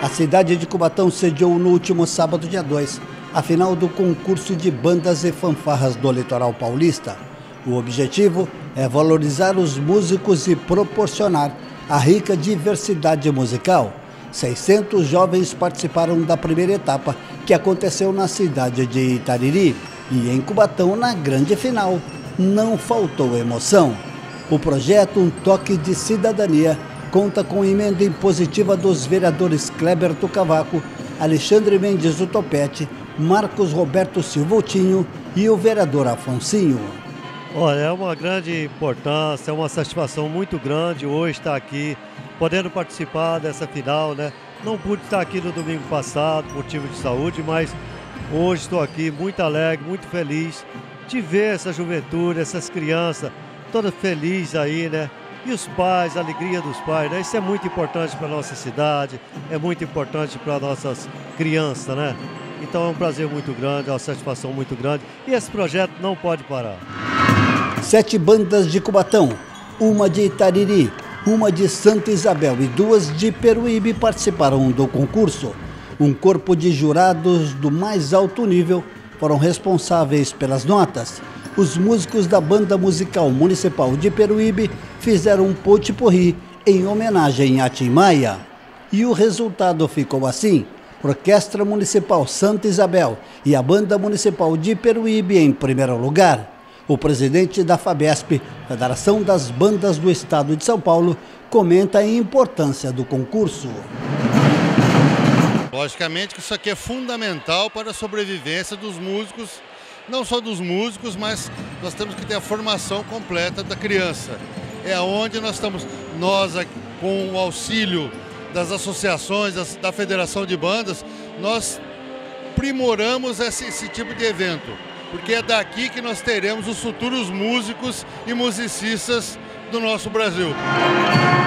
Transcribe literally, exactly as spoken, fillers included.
cidade de Cubatão sediou no último sábado, dia dois, a final do concurso de bandas e fanfarras do Litoral Paulista. O objetivo é valorizar os músicos e proporcionar a rica diversidade musical. seiscentos jovens participaram da primeira etapa, que aconteceu na cidade de Itariri. E em Cubatão, na grande final, não faltou emoção. O projeto Um Toque de Cidadania conta com emenda impositiva dos vereadores Cleberto Cavaco, Alexandre Mendes do Topete, Marcos Roberto Silvotinho e o vereador Afonsinho. Olha, é uma grande importância, é uma satisfação muito grande hoje estar aqui, podendo participar dessa final, né? Não pude estar aqui no domingo passado, por motivo de saúde, mas hoje estou aqui muito alegre, muito feliz de ver essa juventude, essas crianças, todas felizes aí, né? E os pais, a alegria dos pais, né? Isso é muito importante para a nossa cidade, é muito importante para as nossas crianças, né? Então é um prazer muito grande, é uma satisfação muito grande e esse projeto não pode parar. Sete bandas de Cubatão, uma de Itariri, uma de Santa Isabel e duas de Peruíbe participaram do concurso. Um corpo de jurados do mais alto nível foram responsáveis pelas notas. Os músicos da Banda Musical Municipal de Peruíbe fizeram um pot-pourri em homenagem a Tim Maia. E o resultado ficou assim: Orquestra Municipal Santa Isabel e a Banda Municipal de Peruíbe em primeiro lugar. O presidente da FABESP, Federação das Bandas do Estado de São Paulo, comenta a importância do concurso. Logicamente que isso aqui é fundamental para a sobrevivência dos músicos, não só dos músicos, mas nós temos que ter a formação completa da criança. É onde nós estamos, nós com o auxílio das associações, da Federação de Bandas, nós primoramos esse, esse tipo de evento, porque é daqui que nós teremos os futuros músicos e musicistas do nosso Brasil.